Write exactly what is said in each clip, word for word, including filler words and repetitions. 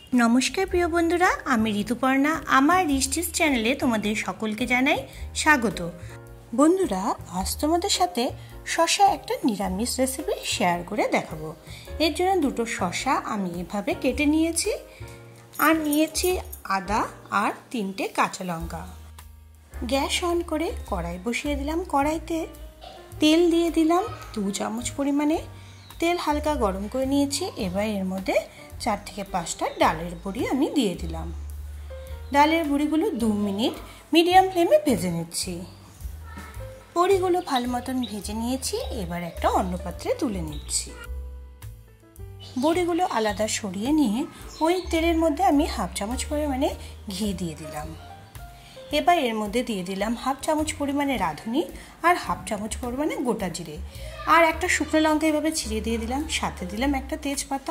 नमस्कार प्रिय बंधुरा आमी ऋतुपर्णा आमार रिस्टिस चैनेले तोमादेर सकलके जानाई स्वागत। बंधुरा आज तोमादेर साथे शशा एकटा निरामिष रेसिपि शेयर करे देखाबो। एर जोन्नो दुटो शशा आमी एभाবে केटे निয়েছি আর নিয়েছি आदा और तीनटे काँचा लंका। गैस अन करे कड़ाई बसिए दिलाम। कड़ाईते तेल दिए दिलाम दो चामच परिमाणे। तेल हालका गरम करे निয়েছি। एबार एर मध्य चार থেকে পাঁচটা ডালের বড়ি আমি দিয়ে দিলাম। ডালের বড়িগুলো দু মিনিট মিডিয়াম ফ্লেমে ভেজে নিচ্ছি। বড়িগুলো ভালো মতন ভেজে নিয়েছি। এবার একটা অন্য পাত্রে তুলে নিচ্ছি। বড়িগুলো আলাদা সরিয়ে নিয়ে ওই তেলের মধ্যে আমি হাফ চামচ পরিমাণে ঘি দিয়ে দিলাম। এবার এর মধ্যে দিয়ে দিলাম হাফ চামচ পরিমাণে রাঁধুনি আর হাফ চামচ পরিমাণে গোটা জিরে আর একটা শুকনো লঙ্কা এভাবে ছিঁড়ে দিয়ে দিলাম। সাথে দিলাম একটা তেজপাতা।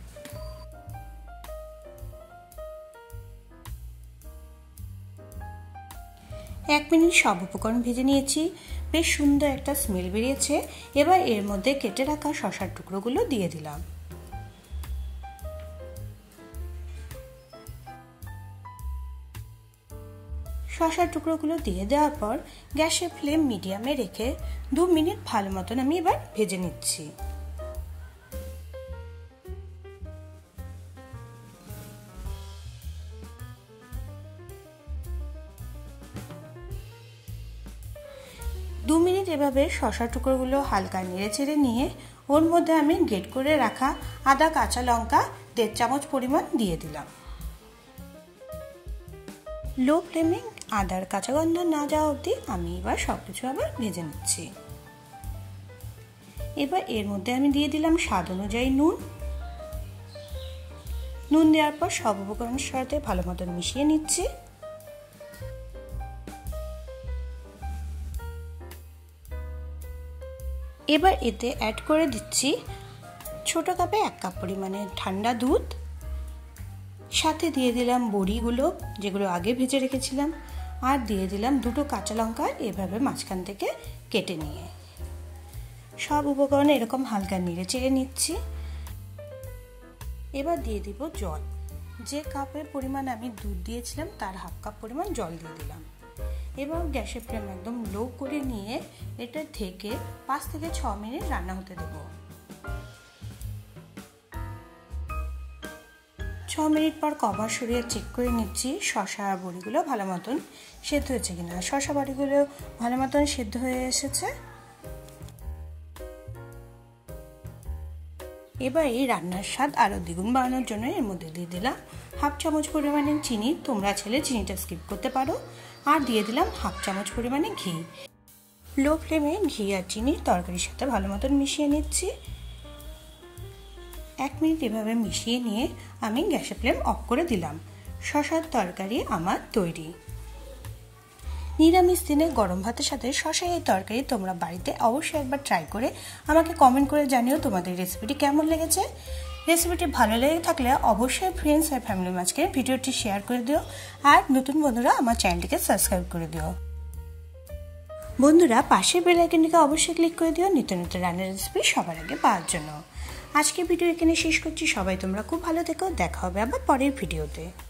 एक मिनट सब उपकरण भेजे निয়েছি। বেশ সুন্দর একটা স্মেল বেরিয়েছে। এবার এর মধ্যে কেটে রাখা শসার টুকরোগুলো দিয়ে দিলাম। শসার টুকরোগুলো দিয়ে দেওয়ার পর গ্যাসের ফ্লেম মিডিয়ামে রেখে দু মিনিট ভালো মতন আমি এবার ভেজে নিচ্ছি। दो मिनट एभाবে শসার টুকরোগুলো হালকা নেড়েচেড়ে নিয়ে ওর মধ্যে আমি গ্রেট করে রাখা আদা কাঁচা লঙ্কা দেড় চামচ পরিমাণ দিয়ে দিলাম। লো ফ্লেমে আদার কাঁচা গন্ধ না যাওয়া অবধি আমি এবার সবকিছু আবার ভেজে নিচ্ছি। এবার এর মধ্যে আমি দিয়ে দিলাম স্বাদ অনুযায়ী নুন। নুন দেওয়ার পর সব উপকরণের সাথে ভালো মতন মিশিয়ে নিচ্ছি। এবার এতে অ্যাড করে দিচ্ছি ছোট কাপে এক কাপ পরিমাণে ঠান্ডা দুধ। সাথে দিয়ে দিলাম বড়িগুলো যেগুলো আগে ভেজে রেখেছিলাম আর দিয়ে দিলাম দুটো কাঁচা লঙ্কা এভাবে মাঝখান থেকে কেটে নিয়ে। সব উপকরণ এরকম হালকা নেড়ে চেড়ে নিচ্ছি। এবার দিয়ে দিব জল। যে কাপের পরিমাণ আমি দুধ দিয়েছিলাম তার হাফ কাপ পরিমাণ জল দিয়ে দিলাম। এবার গ্যাসের ফ্লেম একদম লো করে নিয়ে এটা থেকে পাঁচ থেকে ছ মিনিট রান্না হতে দেব। ছ মিনিট পর কভার সরিয়ে চেক করে নিচ্ছি শসা আর বড়িগুলো ভালো মতন সেদ্ধ হয়েছে কিনা। শসা বড়িগুলো ভালো মতন সেদ্ধ হয়ে এসেছে। এবার এই রান্নার স্বাদ আরো দ্বিগুণ বাড়ানোর জন্য এর মধ্যে দিয়ে দিলাম হাফ চামচ পরিমাণে চিনি। তোমরা চাইলে চিনিটা স্কিপ করতে পারো। আর দিয়ে দিলাম হাফ চামচ পরিমাণে ঘি। লো ফ্লেমে ঘি আর চিনি তরকারির সাথে ভালো মতন মিশিয়ে নিচ্ছি। এক মিনিট এভাবে মিশিয়ে নিয়ে আমি গ্যাসের ফ্লেম অফ করে দিলাম। শসার তরকারি আমার তৈরি। নিরামিষ দিনে গরম ভাতের সাথে শসা এই তরকারি তোমরা বাড়িতে অবশ্যই একবার ট্রাই করে আমাকে কমেন্ট করে জানিও তোমাদের রেসিপিটি কেমন লেগেছে। রেসিপিটি ভালো লেগে থাকলে অবশ্যই ফ্রেন্ডস আর ফ্যামিলির মাঝকে ভিডিওটি শেয়ার করে দিও আর নতুন বন্ধুরা আমার চ্যানেলটিকে সাবস্ক্রাইব করে দিও। বন্ধুরা পাশের বেল আইকনটিকে অবশ্যই ক্লিক করে দিও নিত্য নতুন রান্নার রেসিপি সবার আগে পাওয়ার জন্য। আজকে ভিডিও এখানে শেষ করছি। সবাই তোমরা খুব ভালো থেকো। দেখা হবে আবার পরের ভিডিওতে।